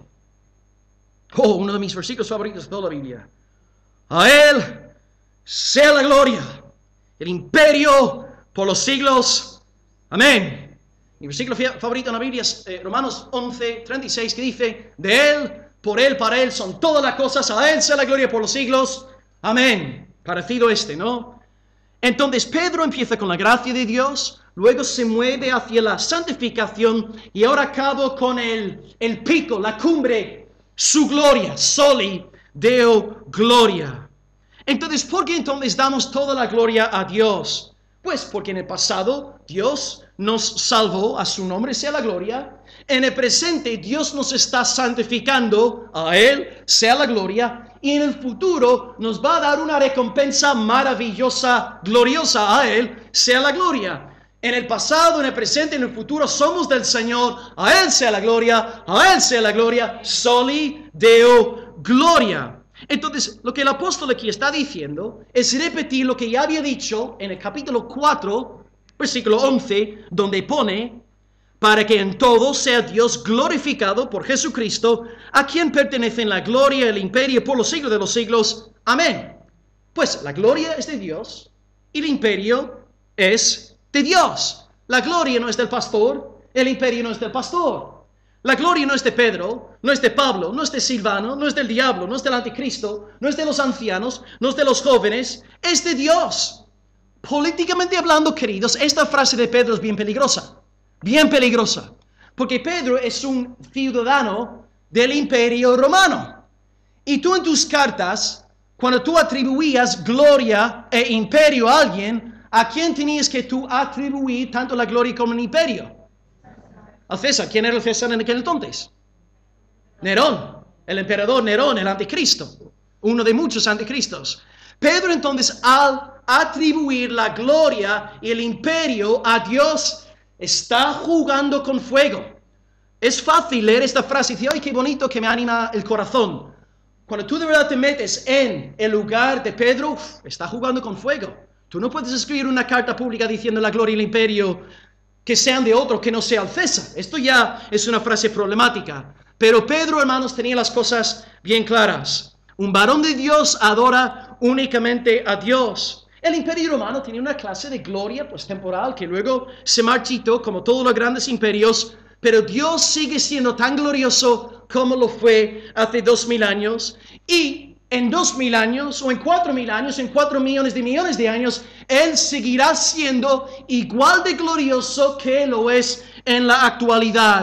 Oh, uno de mis versículos favoritos de toda la Biblia. A Él sea la gloria, el imperio por los siglos. Amén. Mi versículo favorito en la Biblia es eh, Romanos once, treinta y seis, que dice, de Él, por Él, para Él son todas las cosas, a Él sea la gloria por los siglos. Amén. Parecido este, ¿no? Entonces Pedro empieza con la gracia de Dios, luego se mueve hacia la santificación y ahora acabo con el, el pico, la cumbre, su gloria, soli Deo gloria. Entonces, ¿por qué entonces damos toda la gloria a Dios? Pues porque en el pasado Dios nos salvó, a su nombre sea la gloria. En el presente Dios nos está santificando, a Él sea la gloria. Y en el futuro nos va a dar una recompensa maravillosa, gloriosa, a Él sea la gloria. En el pasado, en el presente, en el futuro somos del Señor, a Él sea la gloria, a Él sea la gloria, soli Deo gloria. Entonces, lo que el apóstol aquí está diciendo es repetir lo que ya había dicho en el capítulo cuatro, versículo once, donde pone, para que en todo sea Dios glorificado por Jesucristo, a quien pertenecen la gloria y el imperio por los siglos de los siglos. Amén. Pues la gloria es de Dios y el imperio es de Dios. La gloria no es del pastor, el imperio no es del pastor. La gloria no es de Pedro, no es de Pablo, no es de Silvano, no es del diablo, no es del anticristo, no es de los ancianos, no es de los jóvenes, es de Dios. Políticamente hablando, queridos, esta frase de Pedro es bien peligrosa, bien peligrosa, porque Pedro es un ciudadano del imperio romano. Y tú en tus cartas, cuando tú atribuías gloria e imperio a alguien, ¿a quién tenías que tú atribuir tanto la gloria como el imperio? Al César. ¿Quién era el César en aquel entonces? Nerón, el emperador Nerón, el anticristo, uno de muchos anticristos. Pedro entonces, al atribuir la gloria y el imperio a Dios, está jugando con fuego. Es fácil leer esta frase y decir, ¡ay, qué bonito, que me anima el corazón! Cuando tú de verdad te metes en el lugar de Pedro, uf, está jugando con fuego. Tú no puedes escribir una carta pública diciendo la gloria y el imperio que sean de otro que no sea el César. Esto ya es una frase problemática. Pero Pedro, hermanos, tenía las cosas bien claras. Un varón de Dios adora únicamente a Dios. El imperio romano tenía una clase de gloria pues temporal que luego se marchitó como todos los grandes imperios, pero Dios sigue siendo tan glorioso como lo fue hace dos mil años. Y en dos mil años, o en cuatro mil años, en cuatro millones de millones de años, Él seguirá siendo igual de glorioso que lo es en la actualidad.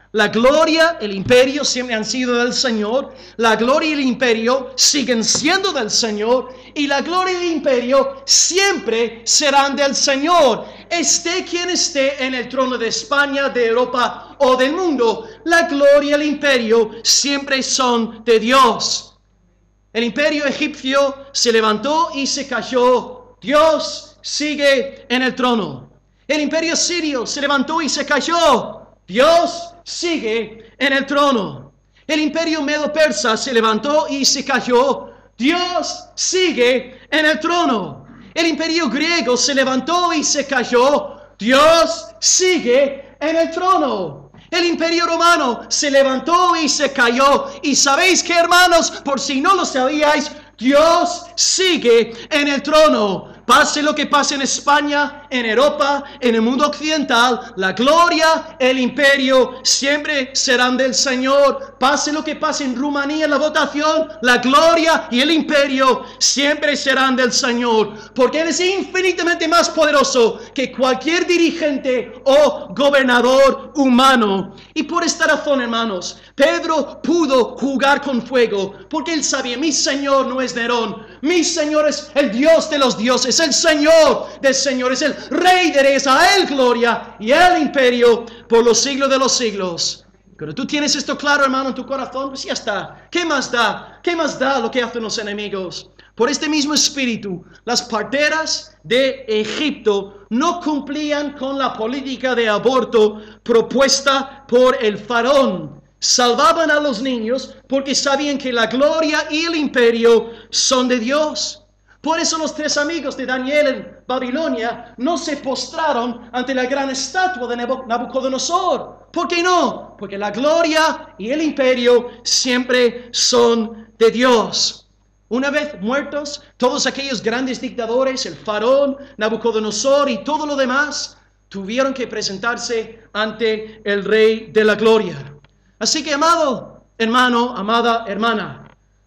La gloria, el imperio siempre han sido del Señor. La gloria y el imperio siguen siendo del Señor. Y la gloria y el imperio siempre serán del Señor. Esté quien esté en el trono de España, de Europa o del mundo, la gloria y el imperio siempre son de Dios. El imperio egipcio se levantó y se cayó. Dios sigue en el trono. El imperio sirio se levantó y se cayó. Dios sigue en el trono. El imperio medo-persa se levantó y se cayó. Dios sigue en el trono. El imperio griego se levantó y se cayó. Dios sigue en el trono. El imperio romano se levantó y se cayó. Y sabéis que, hermanos, por si no lo sabíais, Dios sigue en el trono. Pase lo que pase en España, en Europa, en el mundo occidental, la gloria, el imperio siempre serán del Señor. Pase lo que pase en Rumanía en la votación, la gloria y el imperio siempre serán del Señor. Porque Él es infinitamente más poderoso que cualquier dirigente o gobernador humano. Y por esta razón, hermanos, Pedro pudo jugar con fuego, porque él sabía, mi Señor no es Nerón, mi Señor es el Dios de los dioses, el Señor del Señor, es el Rey de Reyes, a Él gloria y el imperio por los siglos de los siglos. Cuando tú tienes esto claro, hermano, en tu corazón, pues ya está. ¿Qué más da? ¿Qué más da lo que hacen los enemigos? Por este mismo espíritu, las parteras de Egipto no cumplían con la política de aborto propuesta por el faraón. Salvaban a los niños porque sabían que la gloria y el imperio son de Dios. Por eso los tres amigos de Daniel en Babilonia no se postraron ante la gran estatua de Nabucodonosor. ¿Por qué no? Porque la gloria y el imperio siempre son de Dios. Una vez muertos, todos aquellos grandes dictadores, el faraón, Nabucodonosor y todo lo demás, tuvieron que presentarse ante el Rey de la Gloria. Así que, amado hermano, amada hermana,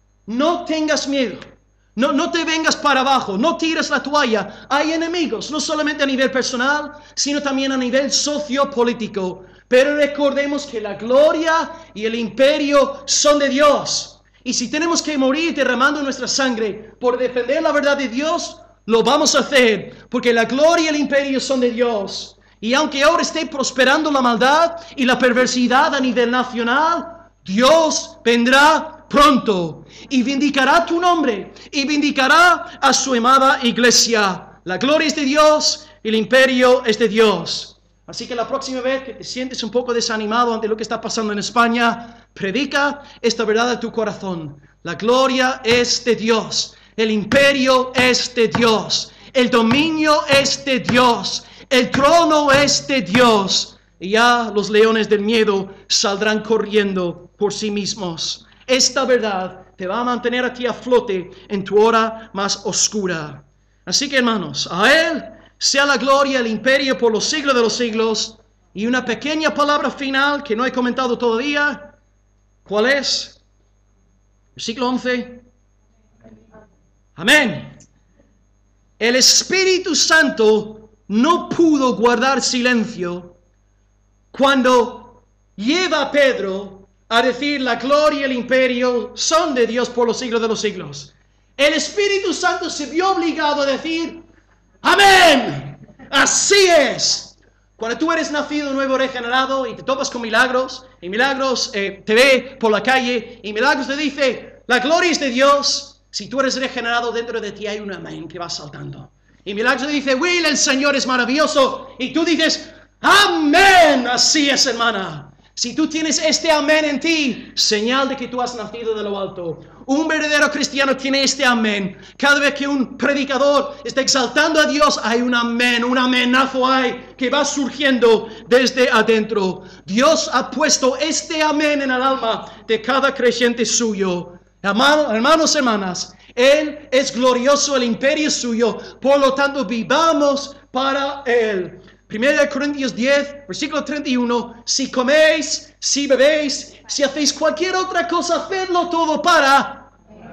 no tengas miedo. No, no te vengas para abajo, no tires la toalla. Hay enemigos, no solamente a nivel personal, sino también a nivel sociopolítico. Pero recordemos que la gloria y el imperio son de Dios. Y si tenemos que morir derramando nuestra sangre por defender la verdad de Dios, lo vamos a hacer, porque la gloria y el imperio son de Dios. Y aunque ahora esté prosperando la maldad y la perversidad a nivel nacional, Dios vendrá pronto y vindicará tu nombre y vindicará a su amada iglesia. La gloria es de Dios y el imperio es de Dios. Así que la próxima vez que te sientes un poco desanimado ante lo que está pasando en España, predica esta verdad a tu corazón. La gloria es de Dios, el imperio es de Dios, el dominio es de Dios, el trono es de Dios. Y ya los leones del miedo saldrán corriendo por sí mismos. Esta verdad te va a mantener a ti a flote en tu hora más oscura. Así que, hermanos, a Él sea la gloria, el imperio por los siglos de los siglos. Y una pequeña palabra final que no he comentado todavía. ¿Cuál es? Versículo once. Amén. El Espíritu Santo no pudo guardar silencio cuando lleva a Pedro a decir la gloria y el imperio son de Dios por los siglos de los siglos. El Espíritu Santo se vio obligado a decir, amén, así es. Cuando tú eres nacido nuevo, regenerado y te topas con Milagros, y Milagros eh, te ve por la calle, y Milagros te dice, la gloria es de Dios. Si tú eres regenerado, dentro de ti hay un amén que va saltando. Y Milagros te dice, Will, el Señor es maravilloso. Y tú dices, amén, así es, hermana. Si tú tienes este amén en ti, señal de que tú has nacido de lo alto. Un verdadero cristiano tiene este amén. Cada vez que un predicador está exaltando a Dios, hay un amén, un amenazo hay que va surgiendo desde adentro. Dios ha puesto este amén en el alma de cada creyente suyo. Hermano, hermanos, hermanas, Él es glorioso, el imperio es suyo, por lo tanto vivamos para Él. Primera de Corintios diez, versículo treinta y uno, si coméis, si bebéis, si hacéis cualquier otra cosa, hacedlo todo para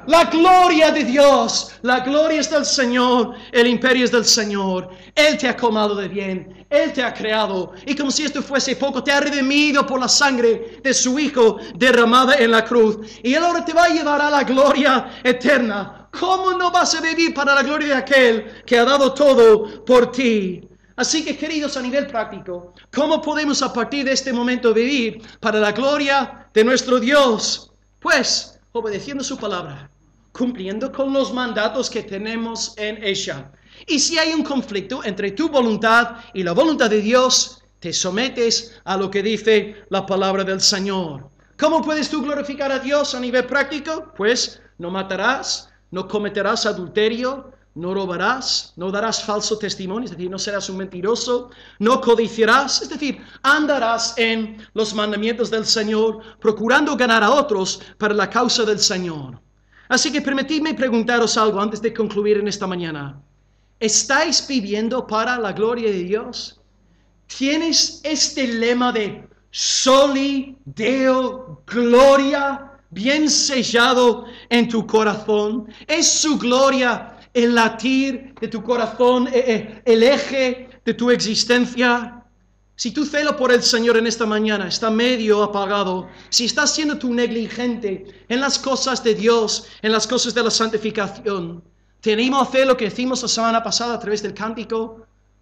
La gloria de Dios, la gloria es del Señor, el imperio es del Señor. Él te ha colmado de bien, Él te ha creado. Y como si esto fuese poco, te ha redimido por la sangre de su Hijo derramada en la cruz. Y Él ahora te va a llevar a la gloria eterna. ¿Cómo no vas a vivir para la gloria de aquel que ha dado todo por ti? Así que, queridos, a nivel práctico, ¿cómo podemos a partir de este momento vivir para la gloria de nuestro Dios? Pues, obedeciendo su palabra, cumpliendo con los mandatos que tenemos en ella. Y si hay un conflicto entre tu voluntad y la voluntad de Dios, te sometes a lo que dice la palabra del Señor. ¿Cómo puedes tú glorificar a Dios a nivel práctico? Pues, no matarás, no cometerás adulterio, no robarás, no darás falso testimonio, es decir, no serás un mentiroso, no codiciarás, es decir, andarás en los mandamientos del Señor, procurando ganar a otros para la causa del Señor. Así que permitidme preguntaros algo antes de concluir en esta mañana. ¿Estáis viviendo para la gloria de Dios? ¿Tienes este lema de Soli Deo Gloria bien sellado en tu corazón? ¿Es su gloria el latir de tu corazón, el eje de tu existencia? Si tu celo por el Señor en esta mañana está medio apagado, si estás siendo tú negligente en las cosas de Dios, en las cosas de la santificación, te animo a hacer lo que hicimos la semana pasada a través del cántico.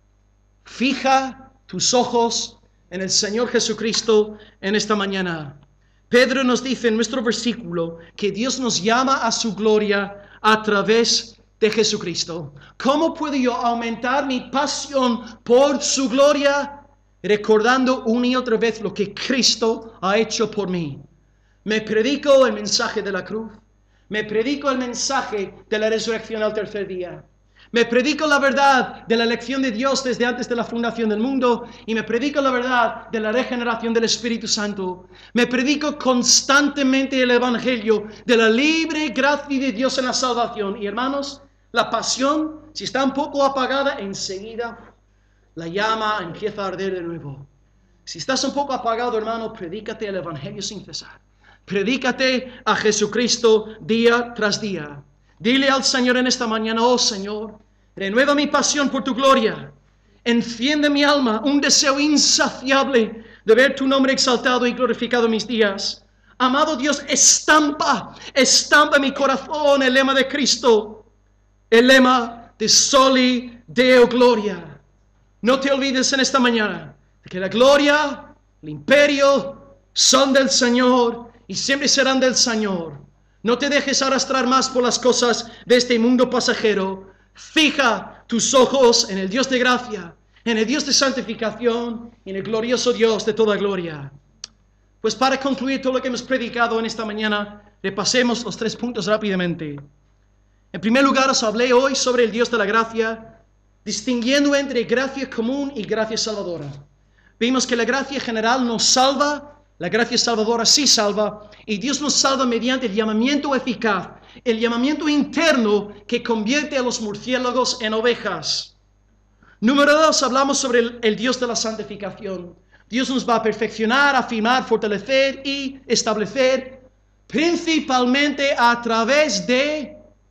Fija tus ojos en el Señor Jesucristo en esta mañana. Pedro nos dice en nuestro versículo que Dios nos llama a su gloria a través de de Jesucristo. ¿Cómo puedo yo aumentar mi pasión por su gloria? Recordando una y otra vez lo que Cristo ha hecho por mí. Me predico el mensaje de la cruz. Me predico el mensaje de la resurrección al tercer día. Me predico la verdad de la elección de Dios desde antes de la fundación del mundo. Y me predico la verdad de la regeneración del Espíritu Santo. Me predico constantemente el Evangelio de la libre gracia de Dios en la salvación. Y hermanos, la pasión, si está un poco apagada, enseguida la llama empieza a arder de nuevo. Si estás un poco apagado, hermano, predícate el Evangelio sin cesar. Predícate a Jesucristo día tras día. Dile al Señor en esta mañana: oh Señor, renueva mi pasión por tu gloria. Enciende mi alma un deseo insaciable de ver tu nombre exaltado y glorificado en mis días. Amado Dios, estampa, estampa en mi corazón el lema de Cristo. El lema de Soli Deo Gloria. No te olvides en esta mañana de que la gloria, el imperio son del Señor y siempre serán del Señor. No te dejes arrastrar más por las cosas de este mundo pasajero. Fija tus ojos en el Dios de gracia, en el Dios de santificación y en el glorioso Dios de toda gloria. Pues para concluir todo lo que hemos predicado en esta mañana, repasemos los tres puntos rápidamente. En primer lugar, os hablé hoy sobre el Dios de la gracia, distinguiendo entre gracia común y gracia salvadora. Vimos que la gracia general nos salva, la gracia salvadora sí salva, y Dios nos salva mediante el llamamiento eficaz, el llamamiento interno que convierte a los murciélagos en ovejas. Número dos, hablamos sobre el, el Dios de la santificación. Dios nos va a perfeccionar, afirmar, fortalecer y establecer, principalmente a través de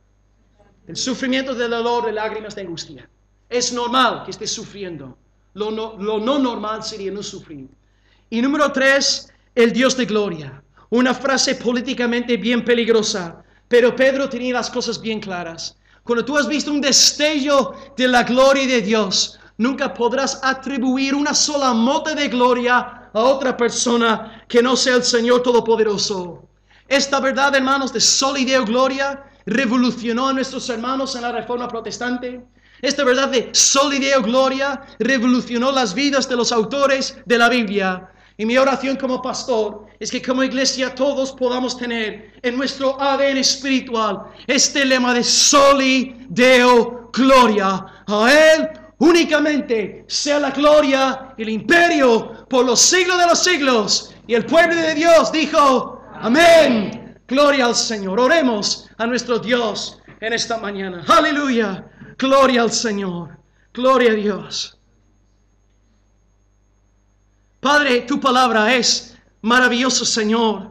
el sufrimiento, del dolor, de lágrimas, de angustia. Es normal que estés sufriendo. Lo no, lo no normal sería no sufrir. Y número tres, el Dios de gloria. Una frase políticamente bien peligrosa, pero Pedro tenía las cosas bien claras. Cuando tú has visto un destello de la gloria de Dios, nunca podrás atribuir una sola mota de gloria a otra persona que no sea el Señor Todopoderoso. Esta verdad, hermanos, de Soli Deo Gloria revolucionó a nuestros hermanos en la Reforma Protestante. Esta verdad de Soli Deo Gloria revolucionó las vidas de los autores de la Biblia. Y mi oración como pastor es que como iglesia todos podamos tener en nuestro A D N espiritual este lema de Soli Deo Gloria. A Él únicamente sea la gloria y el imperio por los siglos de los siglos. Y el pueblo de Dios dijo: amén. Gloria al Señor. Oremos a nuestro Dios en esta mañana. Aleluya. Gloria al Señor. Gloria a Dios. Padre, tu palabra es maravillosa, Señor.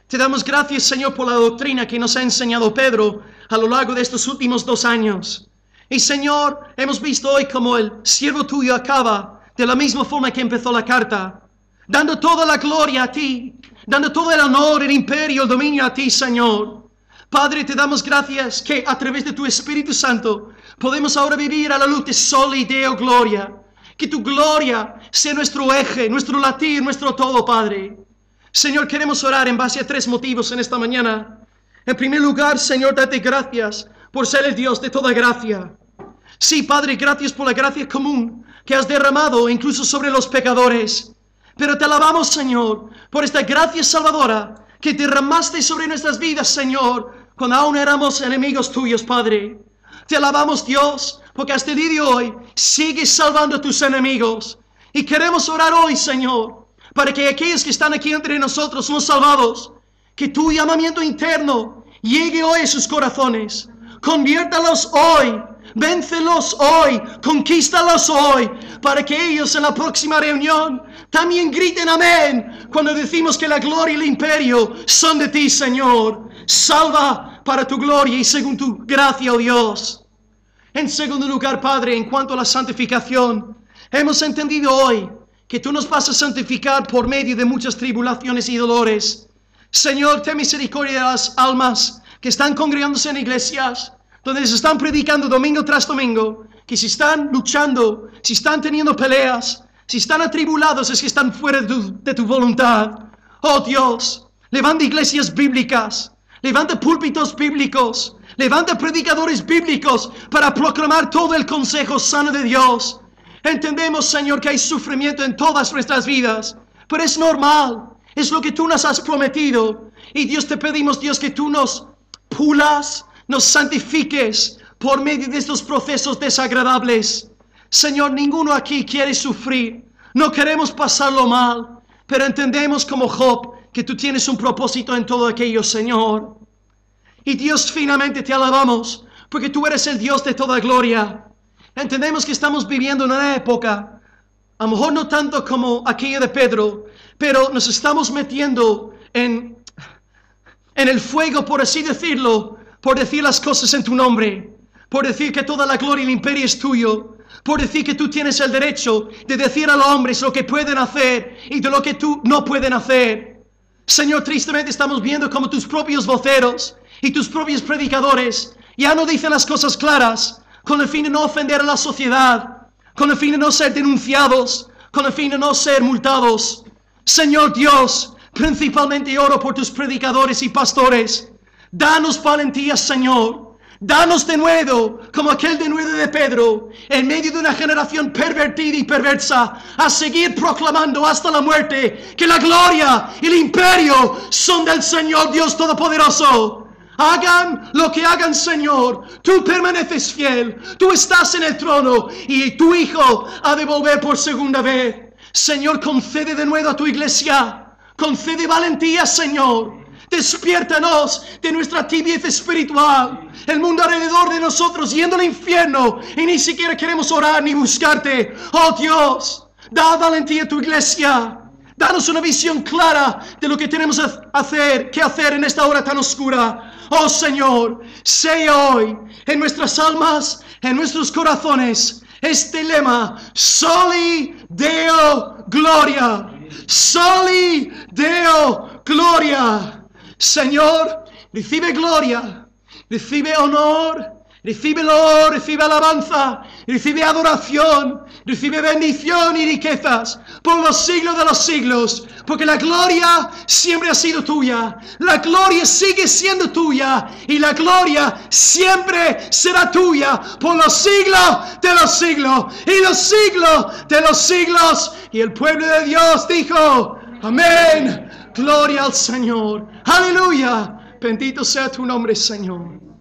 Te damos gracias, Señor, por la doctrina que nos ha enseñado Pedro a lo largo de estos últimos dos años. Y, Señor, hemos visto hoy como el siervo tuyo acaba de la misma forma que empezó la carta, dando toda la gloria a ti, dando todo el honor, el imperio, el dominio a ti, Señor. Padre, te damos gracias que a través de tu Espíritu Santo podemos ahora vivir a la luz de Soli y Deo Gloria. Que tu gloria sea nuestro eje, nuestro latir, nuestro todo, Padre. Señor, queremos orar en base a tres motivos en esta mañana. En primer lugar, Señor, date gracias por ser el Dios de toda gracia. Sí, Padre, gracias por la gracia común que has derramado incluso sobre los pecadores. Pero te alabamos, Señor, por esta gracia salvadora que derramaste sobre nuestras vidas, Señor, cuando aún éramos enemigos tuyos, Padre. Te alabamos, Dios, porque hasta el día de hoy sigues salvando a tus enemigos. Y queremos orar hoy, Señor, para que aquellos que están aquí entre nosotros son salvados, que tu llamamiento interno llegue hoy a sus corazones. Conviértalos hoy, véncelos hoy, conquístalos hoy, para que ellos en la próxima reunión también griten amén cuando decimos que la gloria y el imperio son de ti, Señor. Salva para tu gloria y según tu gracia, oh Dios. En segundo lugar, Padre, en cuanto a la santificación, hemos entendido hoy que tú nos vas a santificar por medio de muchas tribulaciones y dolores. Señor, ten misericordia de las almas que están congregándose en iglesias, donde se están predicando domingo tras domingo, que si están luchando, si están teniendo peleas, si están atribulados, es que están fuera de tu, de tu voluntad. Oh Dios, levanta iglesias bíblicas, levanta púlpitos bíblicos, levanta predicadores bíblicos para proclamar todo el consejo sano de Dios. Entendemos, Señor, que hay sufrimiento en todas nuestras vidas, pero es normal, es lo que tú nos has prometido. Y Dios, te pedimos, Dios, que tú nos pulas, nos santifiques por medio de estos procesos desagradables. Señor, ninguno aquí quiere sufrir, no queremos pasarlo mal, pero entendemos como Job que tú tienes un propósito en todo aquello, Señor. Y Dios, finalmente te alabamos, porque tú eres el Dios de toda gloria. Entendemos que estamos viviendo en una época, a lo mejor no tanto como aquella de Pedro, pero nos estamos metiendo en, en el fuego, por así decirlo, por decir las cosas en tu nombre, por decir que toda la gloria y el imperio es tuyo, por decir que tú tienes el derecho de decir a los hombres lo que pueden hacer y de lo que tú no pueden hacer. Señor, tristemente estamos viendo como tus propios voceros y tus propios predicadores ya no dicen las cosas claras, con el fin de no ofender a la sociedad, con el fin de no ser denunciados, con el fin de no ser multados. Señor Dios, principalmente oro por tus predicadores y pastores. Danos valentía, Señor. Danos de nuevo, como aquel de nuevo de Pedro, en medio de una generación pervertida y perversa, a seguir proclamando hasta la muerte que la gloria y el imperio son del Señor Dios Todopoderoso. Hagan lo que hagan, Señor, tú permaneces fiel, tú estás en el trono y tu Hijo ha de volver por segunda vez. Señor, concede de nuevo a tu iglesia, concede valentía, Señor. Despiértanos de nuestra tibieza espiritual. El mundo alrededor de nosotros yendo al infierno y ni siquiera queremos orar ni buscarte. Oh Dios, da valentía a tu iglesia. Danos una visión clara de lo que tenemos que hacer, que hacer en esta hora tan oscura. Oh Señor, sea hoy en nuestras almas, en nuestros corazones, este lema: Soli Deo Gloria. Soli Deo Gloria. Señor, recibe gloria, recibe honor, recibe honor, recibe alabanza, recibe adoración, recibe bendición y riquezas por los siglos de los siglos, porque la gloria siempre ha sido tuya, la gloria sigue siendo tuya y la gloria siempre será tuya por los siglos de los siglos y los siglos de los siglos. Y el pueblo de Dios dijo: amén. Gloria al Señor. Aleluya. Bendito sea tu nombre, Señor.